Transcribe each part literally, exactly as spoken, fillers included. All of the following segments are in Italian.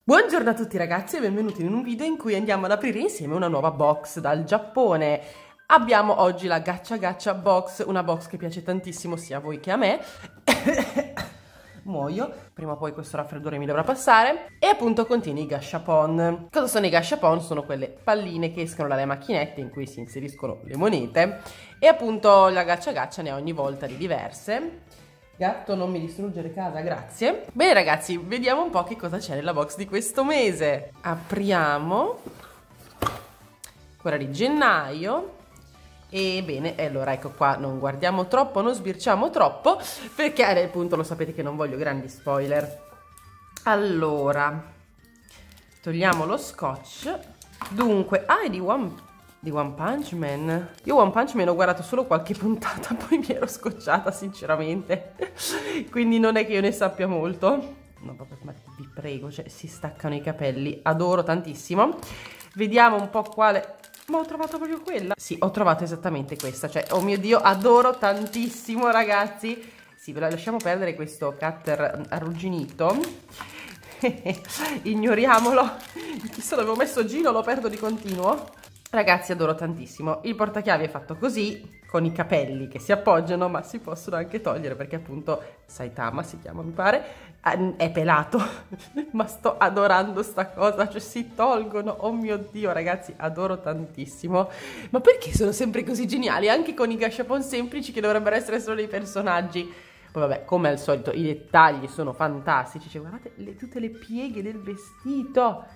Buongiorno a tutti ragazzi e benvenuti in un video in cui andiamo ad aprire insieme una nuova box dal Giappone. Abbiamo oggi la Gacha Gacha Box, una box che piace tantissimo sia a voi che a me. Muoio, prima o poi questo raffreddore mi dovrà passare. E appunto contiene i gashapon. Cosa sono i gashapon? Sono quelle palline che escono dalle macchinette in cui si inseriscono le monete. E appunto la Gacha Gacha ne ha ogni volta di diverse. Gatto, non mi distruggere casa, grazie. Bene ragazzi, vediamo un po' che cosa c'è nella box di questo mese. Apriamo quella di gennaio. E bene, allora ecco qua, non guardiamo troppo, non sbirciamo troppo, perché appunto lo sapete che non voglio grandi spoiler. Allora, togliamo lo scotch. Dunque, ah, è di One Di One Punch Man. Io One Punch Man ho guardato solo qualche puntata, poi mi ero scocciata sinceramente. Quindi non è che io ne sappia molto. No, vabbè, ma vi prego, cioè si staccano i capelli. Adoro tantissimo. Vediamo un po' quale... Ma ho trovato proprio quella. Sì, ho trovato esattamente questa. Cioè, oh mio Dio, adoro tantissimo ragazzi. Sì, ve la lasciamo perdere questo cutter arrugginito. Ignoriamolo. Chissà dove ho messo Gino, lo perdo di continuo. Ragazzi, adoro tantissimo. Il portachiavi è fatto così, con i capelli che si appoggiano, ma si possono anche togliere perché appunto Saitama si chiama, mi pare, è pelato. Ma sto adorando sta cosa, cioè si tolgono. Oh mio Dio, ragazzi, adoro tantissimo. Ma perché sono sempre così geniali? Anche con i gashapon semplici che dovrebbero essere solo dei personaggi. Poi vabbè, come al solito, i dettagli sono fantastici. Cioè, guardate le, tutte le pieghe del vestito.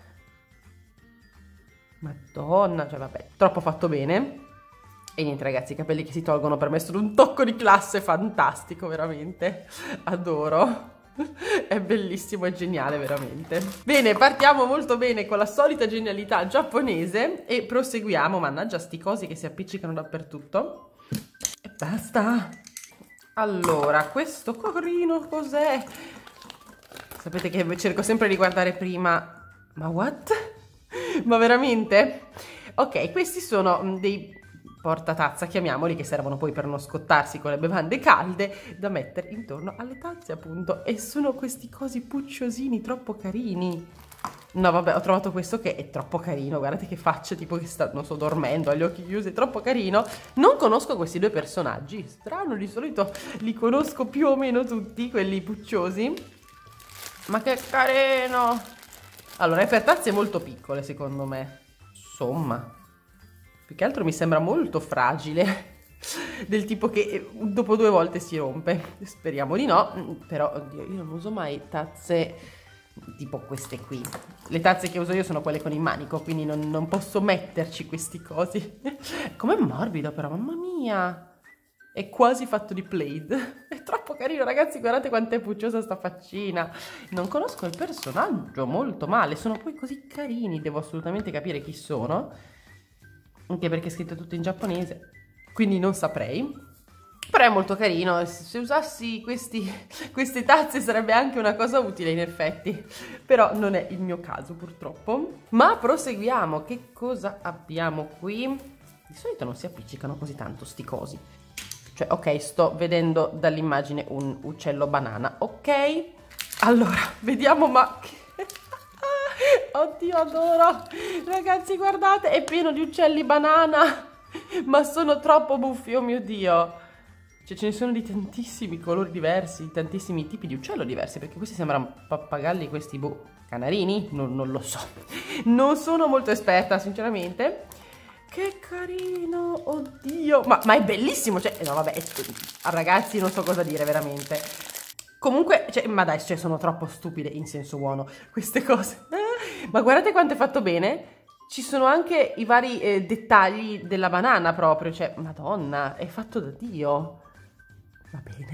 Madonna, cioè vabbè, troppo fatto bene. E niente ragazzi, i capelli che si tolgono per me sono un tocco di classe fantastico, veramente. Adoro. È bellissimo e geniale, veramente. Bene, partiamo molto bene con la solita genialità giapponese e proseguiamo. Mannaggia sti cosi che si appiccicano dappertutto. E basta. Allora, questo carino cos'è? Sapete che cerco sempre di guardare prima. Ma what? Ma veramente? Ok, questi sono dei portatazza, chiamiamoli, che servono poi per non scottarsi con le bevande calde da mettere intorno alle tazze appunto. E sono questi cosi pucciosini troppo carini. No vabbè, ho trovato questo che è troppo carino. Guardate che faccia, tipo che sta, non so, dormendo, ha gli occhi chiusi, è troppo carino. Non conosco questi due personaggi, strano, di solito li conosco più o meno tutti, quelli pucciosi. Ma che carino! Allora, è per tazze molto piccole, secondo me. Insomma, più che altro mi sembra molto fragile. Del tipo che dopo due volte si rompe. Speriamo di no. Però, oddio, io non uso mai tazze tipo queste qui. Le tazze che uso io sono quelle con il manico, quindi non, non posso metterci questi cosi. Com'è morbido però, mamma mia! È quasi fatto di plaid. È troppo carino, ragazzi, guardate quanto è pucciosa sta faccina. Non conosco il personaggio molto male, sono poi così carini, devo assolutamente capire chi sono. Anche perché è scritto tutto in giapponese, quindi non saprei. Però è molto carino, se usassi questi, queste tazze sarebbe anche una cosa utile in effetti. Però non è il mio caso purtroppo. Ma proseguiamo, che cosa abbiamo qui? Di solito non si appiccicano così tanto sti cosi. Cioè, ok, sto vedendo dall'immagine un uccello banana, ok? Allora, vediamo, ma... Oddio, adoro! Ragazzi, guardate, è pieno di uccelli banana! Ma sono troppo buffi, oh mio Dio! Cioè, ce ne sono di tantissimi colori diversi, di tantissimi tipi di uccello diversi, perché questi sembrano pappagalli, questi, boh, canarini? Non, non lo so. Non sono molto esperta, sinceramente. Che carino, oddio, ma, ma è bellissimo, cioè, no vabbè, ragazzi non so cosa dire veramente. Comunque, cioè, ma dai, cioè, sono troppo stupide in senso buono queste cose. Eh, ma guardate quanto è fatto bene, ci sono anche i vari eh, dettagli della banana proprio, cioè, madonna, è fatto da Dio. Va bene,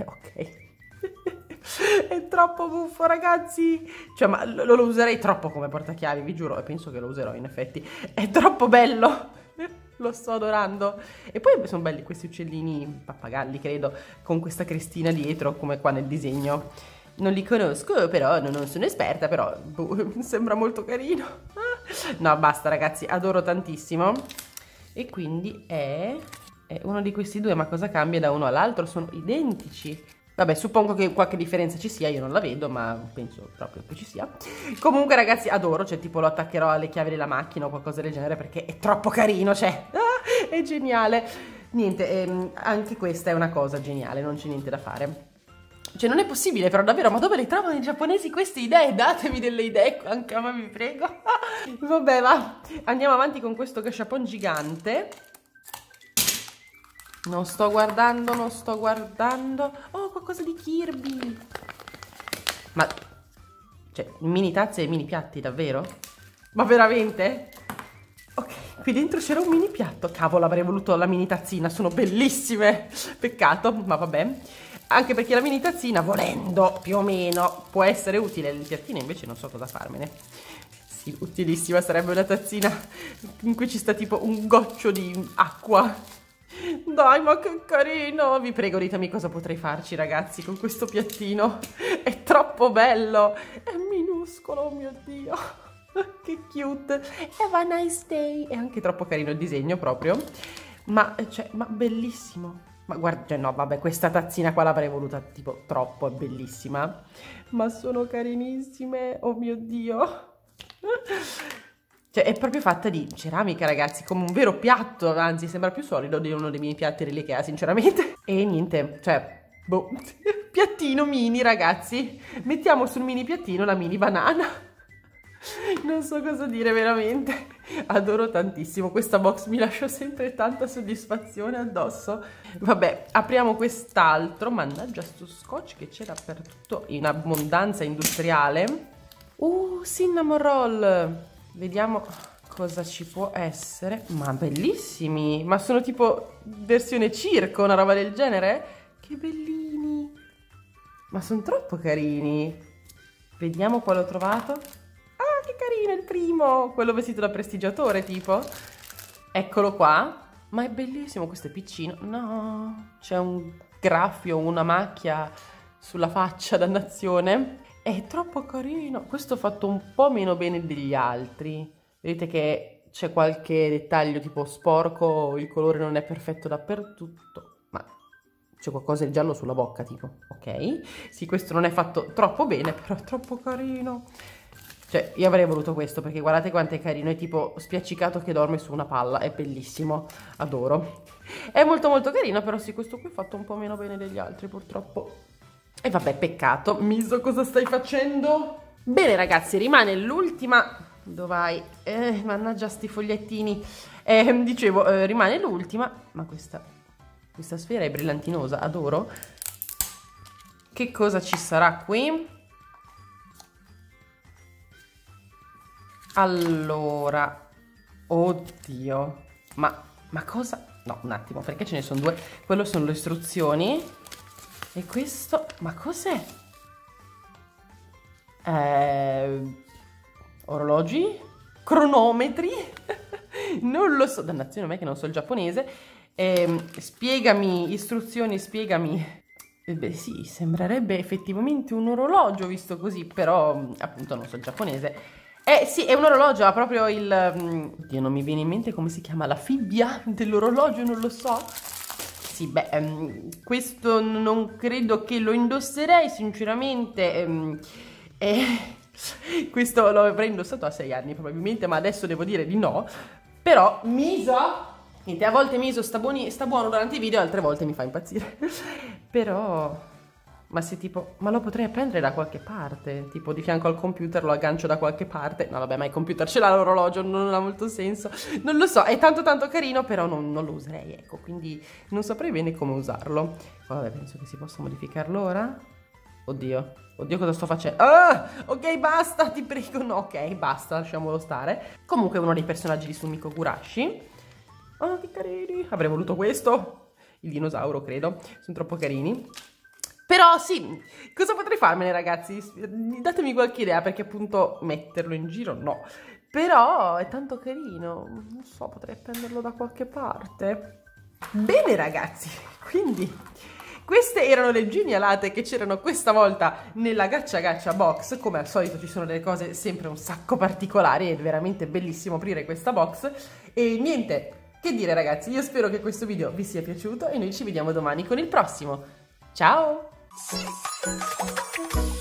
ok. È troppo buffo ragazzi, cioè ma lo, lo userei troppo come portachiavi, vi giuro, e penso che lo userò in effetti. È troppo bello. Lo sto adorando. E poi sono belli questi uccellini, pappagalli credo, con questa crestina dietro come qua nel disegno. Non li conosco, però non sono esperta, però boh, sembra molto carino. No, basta ragazzi, adoro tantissimo. E quindi è, è uno di questi due, ma cosa cambia da uno all'altro? Sono identici. Vabbè, suppongo che qualche differenza ci sia, io non la vedo, ma penso proprio che ci sia. Comunque ragazzi, adoro, cioè tipo lo attaccherò alle chiavi della macchina o qualcosa del genere perché è troppo carino, cioè, ah, è geniale. Niente, ehm, anche questa è una cosa geniale, non c'è niente da fare. Cioè non è possibile però davvero, ma dove le trovano i giapponesi queste idee? Datemi delle idee anche a me, vi prego. Vabbè, va, andiamo avanti con questo gashapon gigante. Non sto guardando, non sto guardando. Oh, qualcosa di Kirby. Ma, cioè, mini tazze e mini piatti, davvero? Ma veramente? Ok, qui dentro c'era un mini piatto. Cavolo, avrei voluto la mini tazzina, sono bellissime. Peccato, ma vabbè. Anche perché la mini tazzina, volendo, più o meno, può essere utile. Il piattino invece non so cosa farmene. Sì, utilissima sarebbe una tazzina in cui ci sta tipo un goccio di acqua. Dai, ma che carino! Vi prego, ditemi cosa potrei farci, ragazzi, con questo piattino. È troppo bello! È minuscolo, oh mio Dio! Che cute! Have a nice day! È anche troppo carino il disegno, proprio. Ma, cioè, ma bellissimo! Ma guarda, cioè, no, vabbè, questa tazzina qua l'avrei voluta, tipo, troppo, è bellissima. Ma sono carinissime! Oh mio Dio! Cioè, è proprio fatta di ceramica, ragazzi, come un vero piatto, anzi, sembra più solido di uno dei miei piatti dell'Ikea, sinceramente. E niente, cioè, boh, piattino mini, ragazzi. Mettiamo sul mini piattino la mini banana. Non so cosa dire, veramente. Adoro tantissimo, questa box mi lascia sempre tanta soddisfazione addosso. Vabbè, apriamo quest'altro, mannaggia sto scotch che c'era per tutto in abbondanza industriale. Uh, cinnamon roll. Vediamo cosa ci può essere. Ma bellissimi! Ma sono tipo versione circo, una roba del genere? Che bellini! Ma sono troppo carini! Vediamo quale ho trovato. Ah, che carino il primo! Quello vestito da prestigiatore, tipo. Eccolo qua. Ma è bellissimo, questo è piccino. No, c'è un graffio, una macchia sulla faccia, dannazione. È troppo carino. Questo è fatto un po' meno bene degli altri. Vedete che c'è qualche dettaglio tipo sporco, il colore non è perfetto dappertutto, ma c'è qualcosa di giallo sulla bocca, tipo. Ok. Sì, questo non è fatto troppo bene, però è troppo carino. Cioè, io avrei voluto questo, perché guardate quanto è carino. È tipo spiaccicato che dorme su una palla. È bellissimo. Adoro. È molto molto carino, però sì, questo qui è fatto un po' meno bene degli altri, purtroppo. E vabbè, peccato. Miso, cosa stai facendo? Bene ragazzi, rimane l'ultima. Dove vai? Eh, mannaggia sti fogliettini. Eh, dicevo, eh, rimane l'ultima. Ma questa, questa sfera è brillantinosa, adoro. Che cosa ci sarà qui? Allora, oddio. Ma, ma cosa? No, un attimo, perché ce ne sono due. Quello sono le istruzioni. E questo, ma cos'è? Eh, orologi? Cronometri? Non lo so, dannazione a me che non so il giapponese. Eh, spiegami, istruzioni, spiegami. Eh beh sì, sembrerebbe effettivamente un orologio visto così, però appunto non so il giapponese. Eh sì, è un orologio, ha proprio il... Um, oddio, non mi viene in mente come si chiama, la fibbia dell'orologio, non lo so. Sì, beh, um, questo non credo che lo indosserei, sinceramente. Um, eh, questo lo avrei indossato a sei anni probabilmente, ma adesso devo dire di no. Però, Miso, niente, a volte Miso sta, buoni, sta buono durante i video, altre volte mi fa impazzire. Però... Ma se tipo, ma lo potrei appendere da qualche parte, tipo di fianco al computer lo aggancio da qualche parte. No vabbè, ma il computer ce l'ha l'orologio, non ha molto senso. Non lo so, è tanto tanto carino, però non, non lo userei, ecco, quindi non saprei bene come usarlo. Vabbè, penso che si possa modificarlo ora. Oddio, oddio cosa sto facendo? Ah, ok, basta, ti prego, no, ok, basta, lasciamolo stare. Comunque uno dei personaggi di Sumiko Gurashi. Oh, che carini, avrei voluto questo. Il dinosauro, credo, sono troppo carini. Però sì, cosa potrei farmene ragazzi? Datemi qualche idea perché appunto metterlo in giro no. Però è tanto carino, non so, potrei appenderlo da qualche parte. Bene ragazzi, quindi queste erano le genialate che c'erano questa volta nella Gacha Gacha Box. Come al solito ci sono delle cose sempre un sacco particolari, è veramente bellissimo aprire questa box. E niente, che dire ragazzi, io spero che questo video vi sia piaciuto e noi ci vediamo domani con il prossimo. Ciao! Sì.